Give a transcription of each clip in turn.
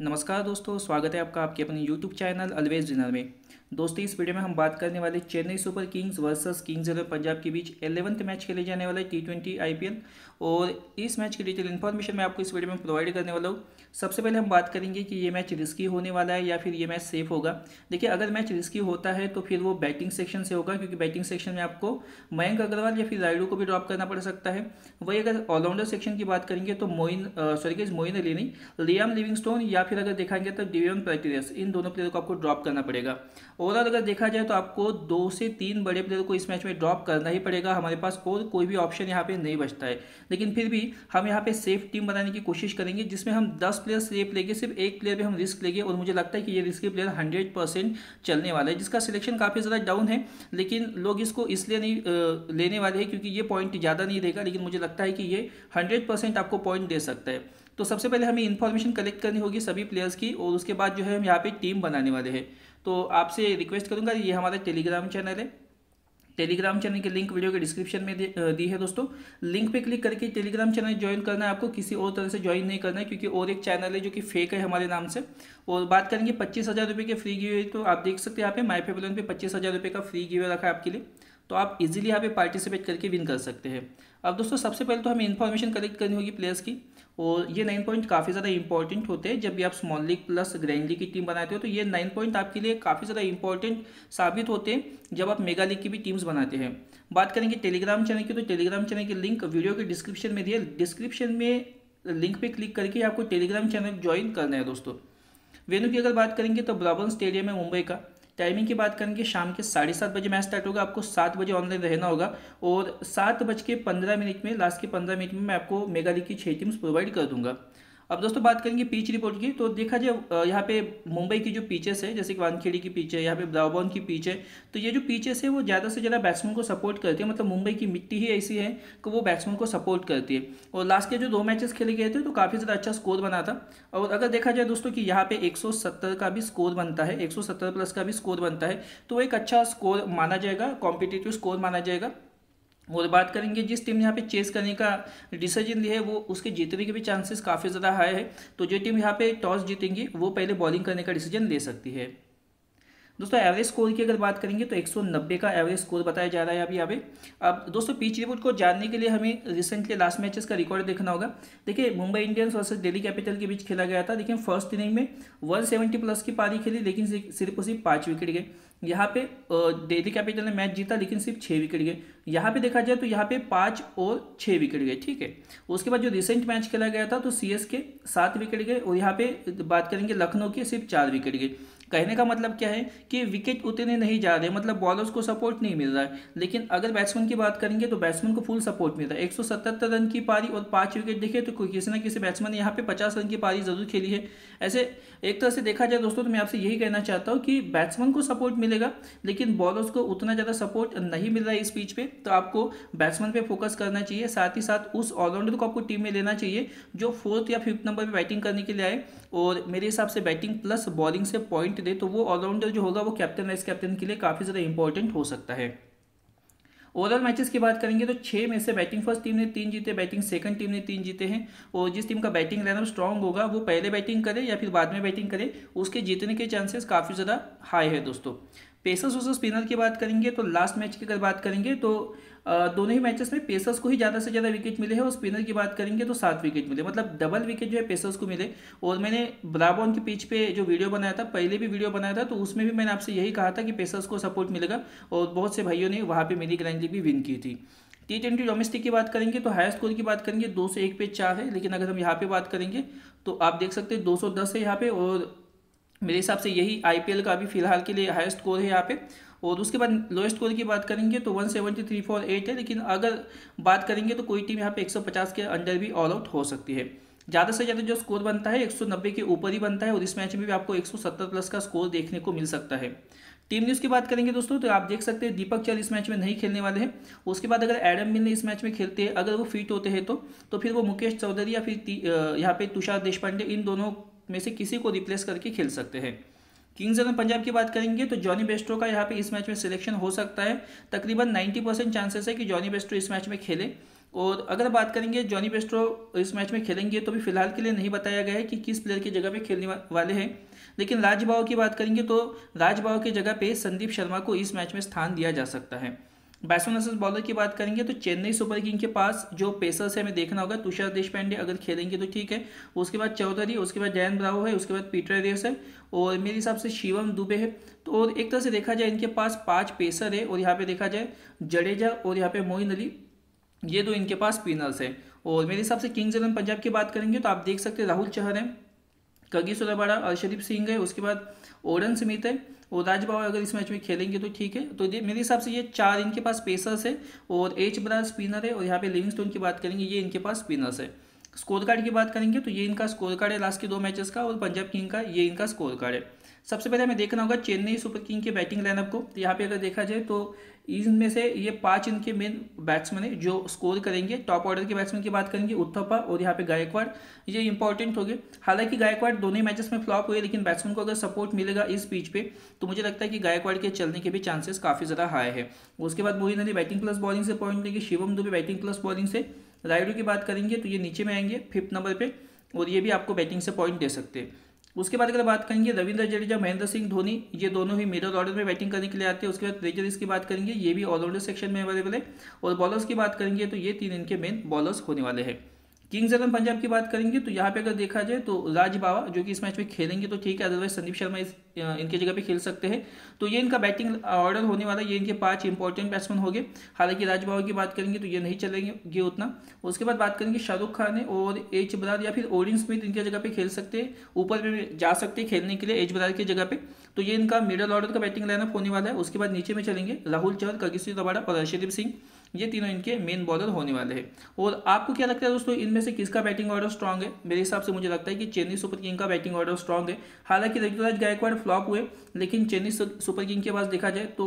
नमस्कार दोस्तों, स्वागत है आपका आपके अपने YouTube चैनल ऑलवेज डिनर में। दोस्तों, इस वीडियो में हम बात करने वाले Chennai Super Kings versus Kings 11 Punjab के बीच 11th मैच खेले जाने वाला है T20 IPL। और इस मैच की डिटेल इन्फॉर्मेशन मैं आपको इस वीडियो में प्रोवाइड करने वाला हूँ। सबसे पहले हम बात करेंगे कि ये मैच रिस्की होने वाला है या फिर ये मैच सेफ होगा। देखिए, अगर मैच रिस्की होता है तो फिर वो बैटिंग सेक्शन से होगा, क्योंकि बैटिंग सेक्शन में आपको मयंक अग्रवाल या फिर रायडू को भी ड्रॉप करना पड़ सकता है। वही अगर ऑलराउंडर सेक्शन की बात करेंगे तो मोइन अली नहीं, लियाम लिविंगस्टोन या फिर अगर देखेंगे तो डिवियन प्रेटियस, इन दोनों प्लेयर को आपको ड्रॉप करना पड़ेगा। ओवरऑल अगर देखा जाए तो आपको 2 से 3 बड़े प्लेयर को इस मैच में ड्रॉप करना ही पड़ेगा। हमारे पास और कोई भी ऑप्शन यहाँ पे नहीं बचता है। लेकिन फिर भी हम यहाँ पे सेफ टीम बनाने की कोशिश करेंगे, जिसमें हम 10 प्लेयर सेफ लेंगे, सिर्फ एक प्लेयर पे हम रिस्क लेंगे। और मुझे लगता है कि ये रिस्की प्लेयर 100% चलने वाला है, जिसका सिलेक्शन काफ़ी ज़्यादा डाउन है। लेकिन लोग इसको इसलिए नहीं लेने वाले हैं क्योंकि ये पॉइंट ज़्यादा नहीं देगा, लेकिन मुझे लगता है कि ये 100% आपको पॉइंट दे सकता है। तो सबसे पहले हमें इन्फॉर्मेशन कलेक्ट करनी होगी सभी प्लेयर्स की, और उसके बाद जो है हम यहाँ पे टीम बनाने वाले हैं। तो आपसे रिक्वेस्ट करूंगा, ये हमारा टेलीग्राम चैनल है। टेलीग्राम चैनल की लिंक वीडियो के डिस्क्रिप्शन में दी है दोस्तों। लिंक पे क्लिक करके टेलीग्राम चैनल ज्वाइन करना है आपको, किसी और तरह से ज्वाइन नहीं करना है, क्योंकि और एक चैनल है जो कि फेक है हमारे नाम से। और बात करेंगे 25,000 रुपये के फ्री गिवे, तो आप देख सकते हैं यहाँ पे माई फेवरन पे 25,000 रुपये का फ्री गिवे रखा है आपके लिए। तो आप इजीली यहाँ पे पार्टिसिपेट करके विन कर सकते हैं। अब दोस्तों, सबसे पहले तो हमें इन्फॉर्मेशन कलेक्ट करनी होगी प्लेयर्स की, और ये 9 पॉइंट काफ़ी ज़्यादा इंपॉर्टेंट होते हैं। जब भी आप small league plus grand league की टीम बनाते हो तो ये 9 पॉइंट आपके लिए काफ़ी ज़्यादा इंपॉर्टेंट साबित होते हैं जब आप मेगा लीग की भी टीम्स बनाते हैं। बात करेंगे टेलीग्राम चैनल की, तो टेलीग्राम चैनल की लिंक वीडियो के डिस्क्रिप्शन में दी है। डिस्क्रिप्शन में लिंक पे क्लिक करके आपको टेलीग्राम चैनल ज्वाइन करना है दोस्तों। वेन्यू की अगर बात करेंगे तो ब्राबन स्टेडियम है मुंबई का। टाइमिंग की बात करेंगे, शाम के 7:30 बजे मैच स्टार्ट होगा। आपको 7 बजे ऑनलाइन रहना होगा, और 7:15 में लास्ट के 15 मिनट में मैं आपको मेगा लीग की 6 टीम्स प्रोवाइड कर दूंगा। अब दोस्तों, बात करेंगे पिच रिपोर्ट की, तो देखा जाए यहाँ पे मुंबई की जो पिचेस है, जैसे कि वानखेड़ी की पिच है, यहाँ पे ब्राबॉन की पिच है। तो ये जो पिचेस है वो ज़्यादा से ज़्यादा बैट्समैन को सपोर्ट करती है। मतलब मुंबई की मिट्टी ही ऐसी है कि वो बैट्समैन को सपोर्ट करती है। और लास्ट के जो 2 मैचेस खेले गए थे तो काफ़ी ज़्यादा अच्छा स्कोर बना था। और अगर देखा जाए दोस्तों कि यहाँ पे 170 का भी स्कोर बनता है, 170 प्लस का भी स्कोर बनता है, तो एक अच्छा स्कोर माना जाएगा, कॉम्पिटिटिव स्कोर माना जाएगा। और बात करेंगे जिस टीम ने यहाँ पे चेस करने का डिसीजन लिया है वो उसके जीतने के भी चांसेस काफ़ी ज़्यादा हाई है। तो जो टीम यहाँ पे टॉस जीतेंगी वो पहले बॉलिंग करने का डिसीजन ले सकती है। दोस्तों, एवरेज स्कोर की अगर बात करेंगे तो 190 का एवरेज स्कोर बताया जा रहा है अभी यहाँ पे। अब दोस्तों, पिच रिपोर्ट को जानने के लिए हमें रिसेंटली लास्ट मैचेस का रिकॉर्ड देखना होगा। देखिए, Mumbai Indians versus Delhi Capital के बीच खेला गया था। देखिए, फर्स्ट इनिंग में 170 प्लस की पारी खेली, लेकिन सिर्फ और सिर्फ 5 विकेट गए। यहाँ पे दिल्ली कैपिटल ने मैच जीता, लेकिन सिर्फ 6 विकेट गए। यहाँ पे देखा जाए तो यहाँ पे 5 और 6 विकेट गए, ठीक है। उसके बाद जो रिसेंट मैच खेला गया था तो CSK 7 विकेट गए, और यहाँ पे बात करेंगे लखनऊ के सिर्फ 4 विकेट गए। कहने का मतलब क्या है कि विकेट उतने नहीं जा रहे, मतलब बॉलर्स को सपोर्ट नहीं मिल रहा है। लेकिन अगर बैट्समैन की बात करेंगे तो बैट्समैन को फुल सपोर्ट मिल रहा है। 177 रन की पारी और 5 विकेट देखे तो किसी ना किसी बैट्समैन ने यहाँ पे 50 रन की पारी जरूर खेली है। ऐसे एक तरह से देखा जाए दोस्तों, तो मैं आपसे यही कहना चाहता हूँ कि बैट्समैन को सपोर्ट मिलेगा, लेकिन बॉलर्स को उतना ज़्यादा सपोर्ट नहीं मिल रहा है इस पिच पे। तो आपको बैट्समैन पे फोकस करना चाहिए, साथ ही साथ उस ऑलराउंडर को आपको टीम में लेना चाहिए जो 4th या 5th नंबर पर बैटिंग करने के लिए आए, और मेरे हिसाब से बैटिंग प्लस बॉलिंग से पॉइंट दे। तो वो ऑलराउंडर जो होगा वो कैप्टन वाइस कैप्टन के लिए काफ़ी ज़्यादा इंपॉर्टेंट हो सकता है। ओवरऑल मैचेस की बात करेंगे तो 6 में से बैटिंग फर्स्ट टीम ने 3 जीते, बैटिंग सेकंड टीम ने 3 जीते हैं। और जिस टीम का बैटिंग लाइनअप स्ट्रांग होगा वो पहले बैटिंग करे या फिर बाद में बैटिंग करे, उसके जीतने के चांसेस काफ़ी ज़्यादा हाई है दोस्तों। पेसर्स वर्सेस स्पिनर की बात करेंगे तो लास्ट मैच की अगर बात करेंगे तो दोनों ही मैचेस में पेसर्स को ही ज़्यादा से ज़्यादा विकेट मिले हैं, और स्पिनर की बात करेंगे तो 7 विकेट मिले, मतलब डबल विकेट जो है पेसर्स को मिले। और मैंने ब्राबॉन की पिच पे जो वीडियो बनाया था, पहले भी वीडियो बनाया था, तो उसमें भी मैंने आपसे यही कहा था कि पेसर्स को सपोर्ट मिलेगा, और बहुत से भाइयों ने वहाँ पर मेरी ग्रैंड लीग भी विन की थी। T20 डोमेस्टिक की बात करेंगे तो हाई स्कोर की बात करेंगे 201 पे 4 है, लेकिन अगर हम यहाँ पे बात करेंगे तो आप देख सकते हैं 210 है यहाँ पे, और मेरे हिसाब से यही IPL का अभी फिलहाल के लिए हाईएस्ट स्कोर है यहाँ पे। और उसके बाद लोएस्ट स्कोर की बात करेंगे तो 173 फॉर 8 है, लेकिन अगर बात करेंगे तो कोई टीम यहाँ पे 150 के अंडर भी ऑल आउट हो सकती है। ज़्यादा से ज़्यादा जो स्कोर बनता है 190 के ऊपर ही बनता है, और इस मैच में भी आपको 170 प्लस का स्कोर देखने को मिल सकता है। टीम न्यूज़ की बात करेंगे दोस्तों, तो आप देख सकते हैं दीपक चहर इस मैच में नहीं खेलने वाले हैं। उसके बाद अगर एडम मिल ने इस मैच में खेलते हैं, अगर वो फिट होते हैं तो फिर वो मुकेश चौधरी या फिर यहाँ पे तुषार देशपांडे, इन दोनों में से किसी को रिप्लेस करके खेल सकते हैं। किंग्स 11 पंजाब की बात करेंगे तो जॉनी बेस्टो का यहाँ पे इस मैच में सिलेक्शन हो सकता है। तकरीबन 90% चांसेस है कि जॉनी बेस्टो इस मैच में खेले। और अगर बात करेंगे जॉनी बेस्ट्रो इस मैच में खेलेंगे तो भी फिलहाल के लिए नहीं बताया गया है कि किस प्लेयर की जगह पे खेलने वाले हैं। लेकिन राजबाव की बात करेंगे तो राजबाव की जगह पे संदीप शर्मा को इस मैच में स्थान दिया जा सकता है। बैट्समैन वर्सेस बॉलर की बात करेंगे तो चेन्नई सुपर किंग के पास जो पेसर्स है हमें देखना होगा। तुषार देशपांडे अगर खेलेंगे तो ठीक है, उसके बाद चौधरी, उसके बाद जयंत ब्रावो है, उसके बाद पीटर रेस है और मेरे हिसाब से शिवम दुबे है। तो और एक तरह से देखा जाए इनके पास 5 पेसर है और यहाँ पे देखा जाए जडेजा और यहाँ पे मोइन अली, ये दो इनके पास स्पिनर्स है। और मेरे हिसाब से किंग्स इलेवन पंजाब की बात करेंगे तो आप देख सकते हैं राहुल चहर है, कगिसो रबाडा, अर्शदीप सिंह है, उसके बाद ओडन स्मिथ है और राजबाव अगर इस मैच में खेलेंगे तो ठीक है। तो मेरे हिसाब से ये 4 इनके पास पेसर्स है और एच ब्रार स्पिनर है और यहाँ पे लिविंगस्टोन की बात करेंगे ये इनके पास स्पिनर्स है। स्कोर कार्ड की बात करेंगे तो ये इनका स्कोर कार्ड है लास्ट के 2 मैचेस का और पंजाब किंग का ये इनका स्कोर कार्ड है। सबसे पहले हमें देखना होगा चेन्नई सुपर किंग के बैटिंग लाइनअप को। तो यहाँ पे अगर देखा जाए तो इनमें से ये 5 इनके मेन बैट्समैन है जो स्कोर करेंगे। टॉप ऑर्डर के बैट्समैन की बात करेंगे उथप्पा और यहाँ पे गायकवाड़, ये इंपॉर्टेंट हो गए। हालांकि गायकवाड़ दोनों ही मैचेस में फ्लॉप हुए, लेकिन बैट्समैन को अगर सपोर्ट मिलेगा इस पिच पे तो मुझे लगता है कि गायकवाड़ के चलने के भी चांसेस काफ़ी ज़्यादा हाई है। उसके बाद Moeen Ali batting plus bowling से पॉइंट लेंगे, Shivam Dubey batting plus bowling से। रायडू की बात करेंगे तो ये नीचे में आएंगे 5th नंबर पे और ये भी आपको बैटिंग से पॉइंट दे सकते हैं। उसके बाद अगर बात करेंगे रविंद्र जडेजा, महेंद्र सिंह धोनी, ये दोनों ही मिडल ऑर्डर में बैटिंग करने के लिए आते हैं। उसके बाद प्लेजर्स की बात करेंगे, ये भी ऑलराउंडर सेक्शन में अवेलेबल है। और बॉलर्स की बात करेंगे तो ये 3 इनके मेन बॉलर्स होने वाले हैं। किंग्स इलेवन पंजाब की बात करेंगे तो यहाँ पे अगर देखा जाए तो राज बावा जो कि इस मैच में खेलेंगे तो ठीक है, अदरवाइज संदीप शर्मा इनके जगह पे खेल सकते हैं। तो ये इनका बैटिंग ऑर्डर होने वाला, ये इनके 5 इंपॉर्टेंट बैट्समैन हो गए। हालांकि राज बावा की बात करेंगे तो ये नहीं चलेंगे उतना। उसके बाद बात करेंगे शाहरुख खान है और एच ब्रार या फिर ओडिन स्मिथ इनके जगह पे खेल सकते हैं, ऊपर में जा सकते हैं खेलने के लिए एच ब्रार की जगह पे। तो ये इनका मिडल ऑर्डर का बैटिंग लाइनअप होने वाला है। उसके बाद नीचे में चलेंगे राहुल चहर, कगिसो रबाडा और अर्शदीप सिंह, ये तीनों इनके मेन बॉलर होने वाले हैं। और आपको क्या लगता है दोस्तों इनमें से किसका बैटिंग ऑर्डर स्ट्रांग है? मेरे हिसाब से मुझे लगता है कि चेन्नई सुपर किंग का बैटिंग ऑर्डर स्ट्रांग है। हालांकि ऋतुराज गायकवाड़ फ्लॉप हुए, लेकिन चेन्नई सुपर किंग के पास देखा जाए तो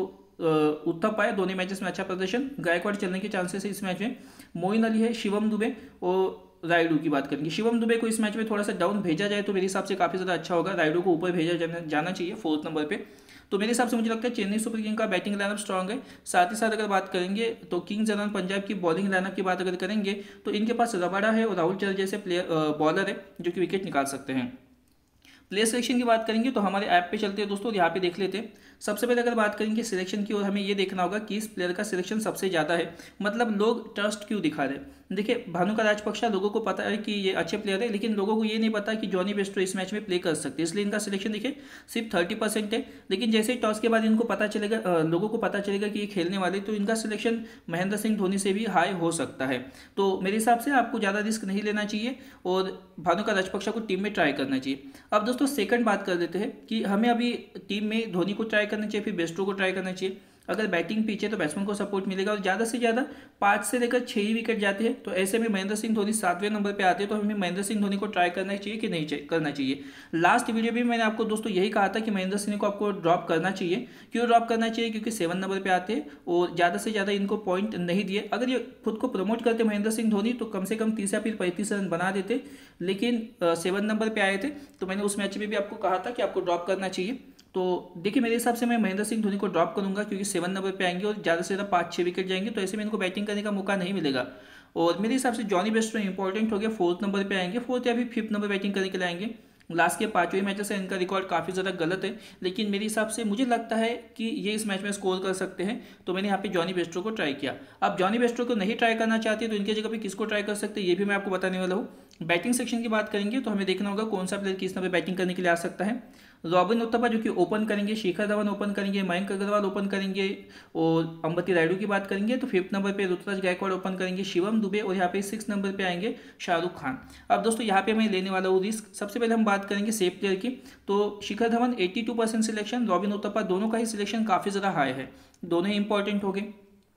उथप्पा है, दोनों मैचेस में अच्छा प्रदर्शन, गायकवाड़ चलने के चांसेस है इस मैच में। मोइन अली है, शिवम दुबे और रायडू की बात करेंगे। शिवम दुबे को इस मैच में थोड़ा सा डाउन भेजा जाए तो मेरे हिसाब से काफ़ी ज़्यादा अच्छा होगा। रायडू को ऊपर भेजा जाना चाहिए 4th नंबर पे। तो मेरे हिसाब से मुझे लगता है चेन्नई सुपर किंग का बैटिंग लाइनअप स्ट्रांग है। साथ ही साथ अगर बात करेंगे तो किंग्स इलेवन पंजाब की बॉलिंग लाइनअप की बात अगर करेंगे तो इनके पास रबाडा है और राहुल चहर जैसे प्लेयर बॉलर है जो कि विकेट निकाल सकते हैं। प्लेयर सिलेक्शन की बात करेंगे तो हमारे ऐप पे चलते हैं दोस्तों, यहाँ पे देख लेते हैं। सबसे पहले अगर बात करेंगे सिलेक्शन की और हमें ये देखना होगा कि इस प्लेयर का सिलेक्शन सबसे ज़्यादा है, मतलब लोग ट्रस्ट क्यों दिखा रहे हैं। देखिए भानुका राजपक्षा लोगों को पता है कि ये अच्छे प्लेयर है, लेकिन लोगों को ये नहीं पता कि जॉनी बेस्ट्रो इस मैच में प्ले कर सकते हैं, इसलिए इनका सिलेक्शन देखिए सिर्फ 30% है। लेकिन जैसे ही टॉस के बाद इनको पता चलेगा, लोगों को पता चलेगा कि ये खेलने वाले, तो इनका सिलेक्शन महेंद्र सिंह धोनी से भी हाई हो सकता है। तो मेरे हिसाब से आपको ज़्यादा रिस्क नहीं लेना चाहिए और भानुका राजपक्षा को टीम में ट्राई करना चाहिए। अब दोस्तों सेकंड बात कर देते हैं कि हमें अभी टीम में धोनी को ट्राई करना चाहिए फिर बेस्ट्रो को ट्राई करना चाहिए। अगर बैटिंग पीछे तो बैट्समैन को सपोर्ट मिलेगा और ज़्यादा से ज़्यादा 5 से लेकर 6 ही विकेट जाते हैं, तो ऐसे में महेंद्र सिंह धोनी 7वें नंबर पे आते हैं, तो हमें महेंद्र सिंह धोनी को ट्राई करना चाहिए कि नहीं करना चाहिए। लास्ट वीडियो में मैंने आपको दोस्तों यही कहा था कि महेंद्र सिंह को आपको ड्रॉप करना चाहिए। क्यों ड्रॉप करना चाहिए? क्योंकि 7 नंबर पर आते हैं और ज़्यादा से ज़्यादा इनको पॉइंट नहीं दिए। अगर ये खुद को प्रमोट करते महेंद्र सिंह धोनी तो कम से कम 30 या फिर 35 रन बना देते, लेकिन 7 नंबर पर आए थे, तो मैंने उस मैच में भी आपको कहा था कि आपको ड्रॉप करना चाहिए। तो देखिए मेरे हिसाब से मैं महेंद्र सिंह धोनी को ड्रॉप करूंगा क्योंकि 7 नंबर पे आएंगे और ज़्यादा से ज़्यादा 5-6 विकेट जाएंगे, तो ऐसे में इनको बैटिंग करने का मौका नहीं मिलेगा। और मेरे हिसाब से जॉनी बेस्ट्रो इंपॉर्टेंट हो गया, 4th नंबर पे आएंगे, 4th या फिर 5th नंबर बैटिंग करने के लिए आएंगे। लास्ट के 5 मैचेस से इनका रिकॉर्ड काफ़ी ज़्यादा गलत है, लेकिन मेरे हिसाब से मुझे लगता है कि ये इस मैच में स्कोर कर सकते हैं, तो मैंने यहाँ पे जॉनी बेस्ट्रो को ट्राई किया। अब जॉनी बेस्ट्रो को नहीं ट्राई करना चाहते तो इनके जगह पे किसको ट्राई कर सकते हैं ये भी मैं आपको बताने वाला हूँ। बैटिंग सेक्शन की बात करेंगे तो हमें देखना होगा कौन सा प्लेयर किस नंबर बैटिंग करने के लिए आ सकता है। रॉबिन उथप्पा जो कि ओपन करेंगे, शिखर धवन ओपन करेंगे, मयंक अग्रवाल ओपन करेंगे और अंबती रायडू की बात करेंगे तो 5th नंबर पे ऋतुराज गायकवाड़ ओपन करेंगे, शिवम दुबे और यहाँ पे 6th नंबर पे आएंगे शाहरुख खान। अब दोस्तों यहाँ पे मैं लेने वाला हूँ रिस्क। सबसे पहले हम बात करेंगे सेफ प्लेयर की, तो शिखर धवन 82% सिलेक्शन, रॉबिन उथप्पा दोनों का ही सिलेक्शन काफ़ी ज़्यादा हाई है, दोनों ही इंपॉर्टेंट हो गए।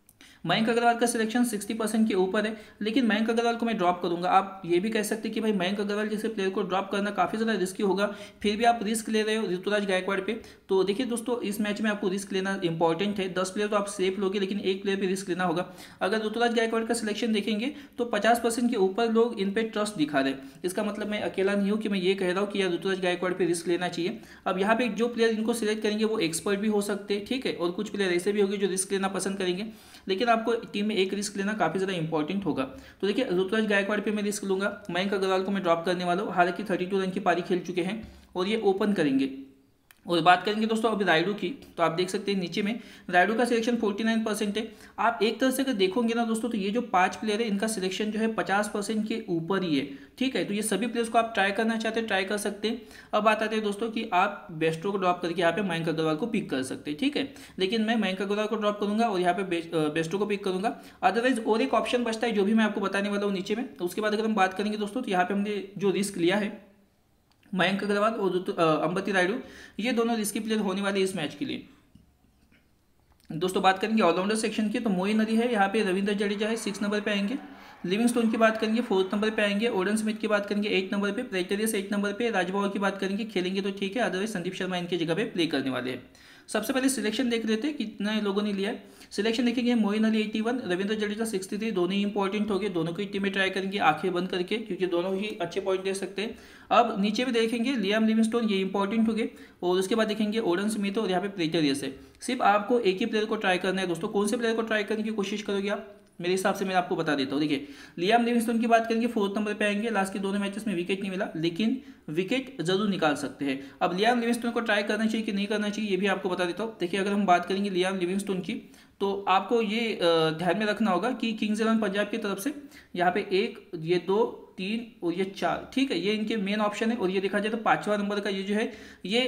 मयंक अग्रवाल का सिलेक्शन 60% के ऊपर है, लेकिन मयंक अग्रवाल को मैं ड्रॉप करूंगा। आप ये भी कह सकते हैं कि भाई मयंक अग्रवाल जैसे प्लेयर को ड्रॉप करना काफ़ी ज़्यादा रिस्की होगा, फिर भी आप रिस्क ले रहे हो ऋतुराज गायकवाड़ पे। तो देखिए दोस्तों इस मैच में आपको रिस्क लेना इंपॉर्टेंट है। 10 प्लेयर तो आप सेफ लोगे, लेकिन एक प्लेयर पर रिस्क लेना होगा। अगर ऋतुराज गायकवाड़ का सिलेक्शन देखेंगे तो 50% के ऊपर लोग इन पर ट्रस्ट दिखा रहे हैं। इसका मतलब मैं अकेला नहीं हूँ कि मैं ये कह रहा हूँ कि यार ऋतुराज गायकवाड़ पर रिस्क लेना चाहिए। अब यहाँ पे जो प्लेयर इनको सिलेक्ट करेंगे वो एक्सपर्ट भी हो सकते हैं, ठीक है, और कुछ प्लेयर ऐसे भी होंगे जो रिस्क लेना पसंद करेंगे। लेकिन आप आपको टीम में एक रिस्क लेना काफ़ी ज़्यादा इंपॉर्टेंट होगा। तो देखिए ऋतुराज गायकवाड़ पे मैं रिस्क लूंगा, मयंक अग्रवाल को मैं ड्रॉप करने वाला हूँ, हालांकि 32 रन की पारी खेल चुके हैं और ये ओपन करेंगे। और बात करेंगे दोस्तों अभी रायडू की, तो आप देख सकते हैं नीचे में रायडू का सिलेक्शन 49% है। आप एक तरह से अगर देखोगे ना दोस्तों, तो ये जो 5 प्लेयर है इनका सिलेक्शन जो है 50% के ऊपर ही है, ठीक है। तो ये सभी प्लेयर्स को आप ट्राई करना चाहते हैं ट्राई कर सकते हैं। अब बात आती है दोस्तों कि आप बेस्टो को ड्रॉप करके यहाँ पे मयंक अग्रवाल को पिक कर सकते हैं, ठीक है। लेकिन मैं मयंक अग्रवाल को ड्रॉप करूंगा और यहाँ पे बेस्टो को पिक करूंगा। अदरवाइज और एक ऑप्शन बचता है जो भी मैं आपको बताने वाला हूँ नीचे में। तो उसके बाद अगर हम बात करेंगे दोस्तों, तो यहाँ पे हमने जो रिस्क लिया है मयंक अग्रवाल और अंबती रायडू, ये दोनों रिस्की प्लेयर होने वाले इस मैच के लिए। दोस्तों बात करेंगे ऑलराउंडर सेक्शन की, तो मोइन अली है यहाँ पे, रविंद्र जडेजा है 6 नंबर पे आएंगे, लिविंगस्टोन की बात करेंगे 4th नंबर पे आएंगे, ओडन स्मिथ की बात करेंगे 8 नंबर पे, प्रेटेरियस 8 नंबर पे, राजभवर की बात करेंगे खेलेंगे तो ठीक है, अदरवाइज संदीप शर्मा इनकी जगह पे प्ले करने वाले हैं। सबसे पहले सिलेक्शन देख लेते हैं कितने लोगों ने लिया है। सिलेक्शन देखेंगे मोइन अली 81, रविंद्र जडेजा 63, दोनों ही इंपॉर्टेंट हो गए, दोनों की टीम में ट्राई करेंगे आंखें बंद करके क्योंकि दोनों ही अच्छे पॉइंट दे सकते हैं। अब नीचे भी देखेंगे लियाम लिविंगस्टोन, ये इंपॉर्टेंट हो गए, और उसके बाद देखेंगे ओडन स्मिथ और यहाँ पे प्रेटेरियस है। सिर्फ आपको एक ही प्लेयर को ट्राई करना है दोस्तों। कौन से प्लेयर को ट्राई करने की कोशिश करोगे आप, मेरे हिसाब से मैं आपको बता देता हूँ। देखिए लियाम लिविंगस्टोन की बात करेंगे 4th नंबर पे आएंगे, लास्ट के दोनों मैचेस में विकेट नहीं मिला लेकिन विकेट जरूर निकाल सकते हैं। अब लियाम लिविंगस्टोन को ट्राई करना चाहिए कि नहीं करना चाहिए ये भी आपको बता देता हूँ। देखिए अगर हम बात करेंगे लियाम लिविंगस्टोन की, तो आपको ये ध्यान में रखना होगा कि किंग्स 11 पंजाब की तरफ से यहाँ पे 1, ये 2, 3 और ये 4, ठीक है, ये इनके मेन ऑप्शन है। और ये देखा जाए तो 5वां नंबर का ये जो है ये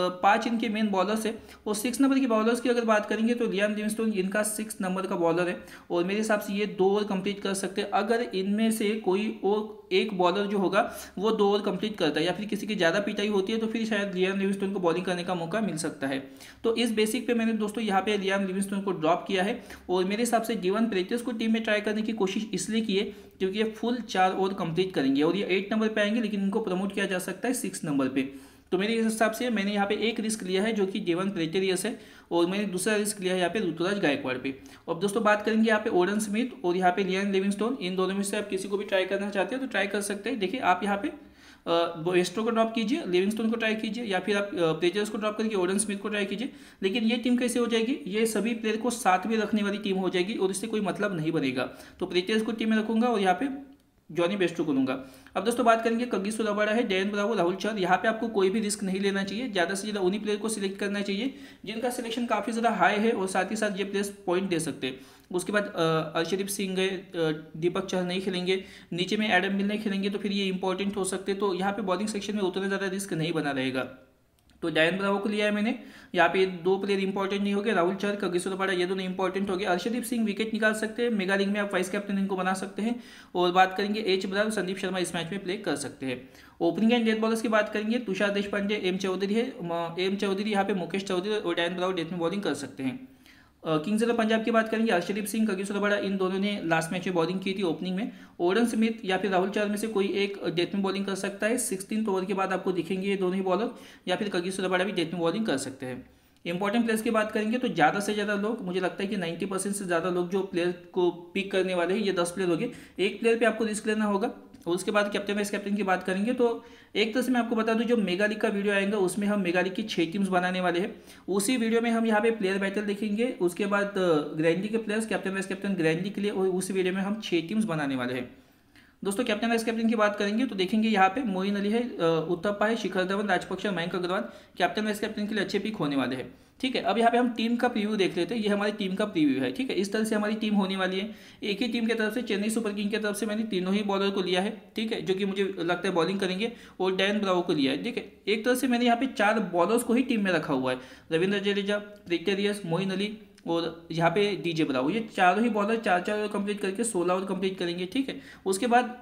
5 इनके मेन बॉलर्स है। और 6 नंबर की बॉलर्स की अगर बात करेंगे तो लियाम लिविंगस्टोन इनका 6 नंबर का बॉलर है और मेरे हिसाब से ये 2 ओवर कंप्लीट कर सकते हैं। अगर इनमें से कोई और एक बॉलर जो होगा वो 2 ओवर कंप्लीट करता है या फिर किसी की ज़्यादा पिटाई होती है तो फिर शायद लियाम लिविंगस्टोन को बॉलिंग करने का मौका मिल सकता है। तो इस बेसिक पे मैंने दोस्तों यहाँ पे लियाम लिविंगस्टोन को ड्रॉप किया है। और मेरे हिसाब से जीवन प्रेटियस को टीम में ट्राई करने की कोशिश इसलिए की है क्योंकि ये फुल 4 ओवर कंप्लीट करेंगे और ये 8 नंबर पे आएंगे, लेकिन इनको प्रमोट किया जा सकता है 6 नंबर पे। तो मेरे हिसाब से मैंने यहाँ पे एक रिस्क लिया है जो कि जेवन प्रेटेरियस है और मैंने दूसरा रिस्क लिया है यहाँ पे ऋतुराज गायकवाड़ पे। अब दोस्तों बात करेंगे यहाँ पे ओडन स्मिथ और यहाँ पे लियाम लिविंगस्टोन, इन दोनों में से आप किसी को भी ट्राई करना चाहते हैं तो ट्राई कर सकते हैं। देखिए आप यहाँ पे बेस्टो को ड्रॉप कीजिए, लिविंगस्टोन को ट्राई कीजिए या फिर आप प्लेजर्स को ड्रॉप करके ओडन स्मिथ को ट्राई कीजिए। लेकिन ये टीम कैसे हो जाएगी, ये सभी प्लेयर को साथ में रखने वाली टीम हो जाएगी और इससे कोई मतलब नहीं बनेगा। तो प्लेजर्स को टीम में रखूंगा और यहाँ पे जॉनी बेस्टो को लूंगा। अब दोस्तों बात करेंगे कगिसो रबाडा है, डैन ब्रावो, राहुल चहर। यहाँ पे आपको कोई भी रिस्क नहीं लेना चाहिए, ज़्यादा से ज़्यादा उन्हीं प्लेयर को सिलेक्ट करना चाहिए जिनका सिलेक्शन काफ़ी ज़्यादा हाई है और साथ ही साथ ये प्लेयर्स पॉइंट दे सकते हैं। उसके बाद अर्शदीप सिंह है, दीपक चहर नहीं खेलेंगे, नीचे में एडम मिल नहीं खेलेंगे तो फिर ये इंपॉर्टेंट हो सकते हैं। तो यहाँ पे बॉलिंग सेक्शन में उतना ज़्यादा रिस्क नहीं बना रहेगा। तो डायन ब्रावो को लिया है मैंने, यहाँ पे 2 प्लेयर इंपॉर्टेंट नहीं हो गए, राहुल चहर कगिसो रबाडा ये दोनों इंपॉर्टेंट हो गए। अर्शदीप सिंह विकेट निकाल सकते हैं, मेगा लीग में आप वाइस कैप्टन इनको बना सकते हैं। और बात करेंगे एच ब्रार, संदीप शर्मा इस मैच में प्ले कर सकते हैं। ओपनिंग एंड डेथ बॉलर्स की बात करेंगे, तुषार देशपांडे, एम चौधरी है, एम चौधरी यहाँ पे मुकेश चौधरी और डायन ब्रावो डेथ में बॉलिंग कर सकते हैं। किंग्स 11 पंजाब की बात करेंगे, अर्शदीप सिंह, कगिसो रबाडा, इन दोनों ने लास्ट मैच में बॉलिंग की थी ओपनिंग में। ओडन स्मिथ या फिर राहुल चहर में से कोई एक डेथ में बॉलिंग कर सकता है। 16th ओवर के बाद आपको दिखेंगे ये दोनों ही बॉलर, या फिर कगिसो रबाडा भी डेथ में बॉलिंग कर सकते हैं। इंपॉर्टेंट प्लेयर्स की बात करेंगे तो ज़्यादा से ज़्यादा लोग, मुझे लगता है कि 90% से ज़्यादा लोग जो प्लेयर को पिक करने वाले हैं ये 10 प्लेयर हो गए। एक प्लेयर पे आपको रिस्क लेना होगा। और उसके बाद कैप्टन वाइस कैप्टन की बात करेंगे तो एक तरह से मैं आपको बता दूं, जो मेगा लीग का वीडियो आएगा उसमें हम मेगा लीग की 6 टीम्स बनाने वाले हैं। उसी वीडियो में हम यहाँ पे प्लेयर बैटल देखेंगे, उसके बाद ग्रैंड लीग के players, captain vice captain grand league के लिए, और उस वीडियो में हम 6 टीम्स बनाने वाले हैं। दोस्तों कैप्टन वाइस कैप्टन की बात करेंगे तो देखेंगे यहाँ पे मोइन अली है, उत्तप्पा है, Shikhar Dhawan, Rajapaksa, Mayank Agarwal captain vice captain के लिए अच्छे पिक होने वाले हैं। ठीक है, अब यहाँ पे हम टीम का प्रीव्यू देख लेते हैं। ये हमारी टीम का प्रीव्यू है। ठीक है, इस तरह से हमारी टीम होने वाली है। एक ही टीम की तरफ से चेन्नई सुपर किंग की तरफ से मैंने तीनों ही बॉलर को लिया है। ठीक है, जो कि मुझे लगता है बॉलिंग करेंगे, और डैन ब्रावो को लिया है। ठीक है, एक तरह से मैंने यहाँ पे 4 बॉलर्स को ही टीम में रखा हुआ है, रविंद्र जडेजा, प्रेटेरियस, मोइन अली और यहाँ पे डीजे ब्रावो। ये चारों ही बॉलर 4-4 ओवर कंप्लीट करके 16 ओवर कंप्लीट करेंगे। ठीक है, उसके बाद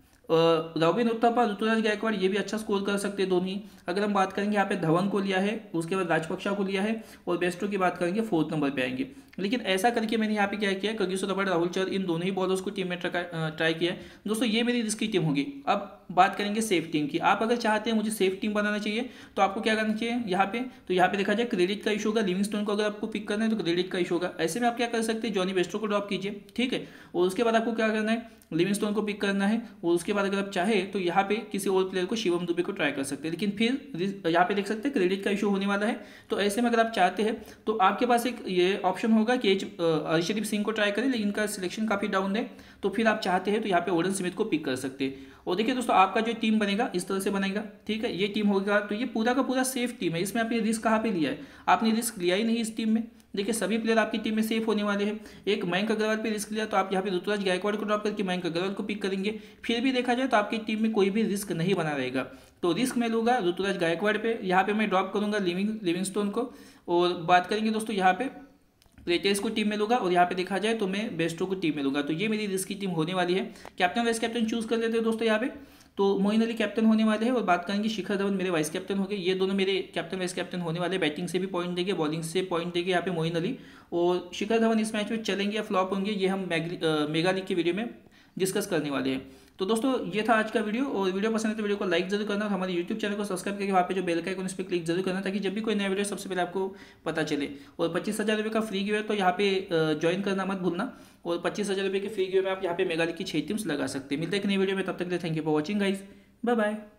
रॉबिन उत्थप्पा, ऋतुराज गायकवाड़ ये भी अच्छा स्कोर कर सकते हैं दोनों ही। अगर हम बात करेंगे यहाँ पे धवन को लिया है, उसके बाद राजपक्षा को लिया है, और बेस्टो की बात करेंगे 4th नंबर पे आएंगे। लेकिन ऐसा करके मैंने यहाँ पे क्या किया, कगिसो रबाडा, राहुल चहर, इन दोनों ही बॉलर्स को टीम में ट्राई किया है। दोस्तों ये मेरी रिस्की टीम होगी। अब बात करेंगे सेफ टीम की। आप अगर चाहते हैं मुझे सेफ टीम बनाना चाहिए तो आपको क्या करना चाहिए यहाँ पे, तो यहाँ पे देखा जाए क्रेडिट का इशू होगा, लिविंगस्टोन को अगर आपको पिक करना है तो क्रेडिट का इशू होगा। ऐसे में आप क्या कर सकते हैं, जॉनी बेस्टो को ड्रॉप कीजिए, ठीक है। और उसके बाद आपको क्या करना है, लिविंगस्टोन को पिक करना है। और उसके बाद अगर आप चाहे तो यहाँ पे किसी और प्लेयर को, शिवम दुबे को ट्राई कर सकते हैं। लेकिन फिर यहाँ पे देख सकते हैं क्रेडिट का इशू होने वाला है। तो ऐसे में अगर आप चाहते हैं तो आपके पास एक ये ऑप्शन होगा कि अर्शदीप सिंह को ट्राई करें, लेकिन इनका सिलेक्शन काफ़ी डाउन है। तो फिर आप चाहते हैं तो यहाँ पे ओडन स्मिथ को पिक कर सकते हैं। और देखिए दोस्तों, आपका जो टीम बनेगा इस तरह से बनेगा, ठीक है। ये टीम होगा तो ये पूरा का पूरा सेफ टीम है। इसमें आपने रिस्क कहाँ पे लिया है, आपने रिस्क लिया ही नहीं इस टीम में। देखिए सभी प्लेयर आपकी टीम में सेफ होने वाले हैं। एक मयंक अग्रवाल पे रिस्क लिया तो आप यहाँ पे ऋतुराज गायकवाड़ को ड्रॉप करके मयंक अग्रवाल को पिक करेंगे। फिर भी देखा जाए तो आपकी टीम में कोई भी रिस्क नहीं बना रहेगा। तो रिस्क मैं लूँगा ऋतुराज गायकवाड़ पे, यहाँ पे मैं ड्रॉप करूँगा लिविंगस्टोन को। और बात करेंगे दोस्तों यहाँ पे प्लेटेस को टीम में लूँगा, और यहाँ पे देखा जाए तो मैं बेस्टो को टीम में लूँगा। तो ये मेरी रिस्क की टीम होने वाली है। कैप्टन वाइस कैप्टन चूज कर लेते हैं दोस्तों यहाँ पे। तो मोइन अली कैप्टन होने वाले हैं, और बात करेंगे शिखर धवन मेरे वाइस कैप्टन हो गए। ये दोनों मेरे कैप्टन वाइस कैप्टन होने वाले। बैटिंग से भी पॉइंट देंगे, बॉलिंग से पॉइंट देंगे यहाँ पे मोइन अली और शिखर धवन। इस मैच में चलेंगे या फ्लॉप होंगे, ये हम मेगा लीग के वीडियो में डिस्कस करने वाले हैं। तो दोस्तों ये था आज का वीडियो, और वीडियो पसंद है तो वीडियो को लाइक जरूर करना, और हमारे यूट्यूब चैनल को सब्सक्राइब करके वहाँ पे जो बेल का आइकन उस पर क्लिक जरूर करना, ताकि जब भी कोई नया वीडियो सबसे पहले आपको पता चले। और 25,000 रुपये का फ्री गिव है, तो यहाँ पे ज्वाइन करना मत भूलना। और 25,000 रुपये के फ्री गिव में आप यहाँ पे मेगा लीग की 6 टीम्स लगा सकते हैं। मिलते हैं एक नई वीडियो में, तब तक के लिए thank you for watching guys, bye bye.